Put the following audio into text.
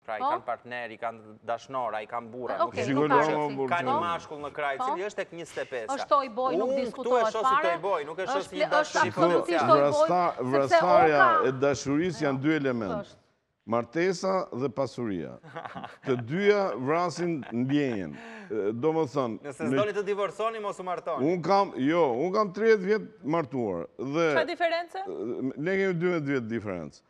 Pra, i kanë partner, i kanë dashnora, i kanë burra. Ka një mashkull në kraj, cili është tek 25. Është toyboy, nuk diskutohet fare. Unë këtu e shoh si toyboy, nuk e shoh si një dashuri potencial. Vrastarja e dashurisë janë dy element. Martesa dhe pasuria. Të dyja vrasin ndjenjen. Do më thënë... Nëse s'doni të divorconi, mos u martoni. Unë kam 30 vjetë martuar. Qa diferencë? Ne kemi 12 vjetë diferencë.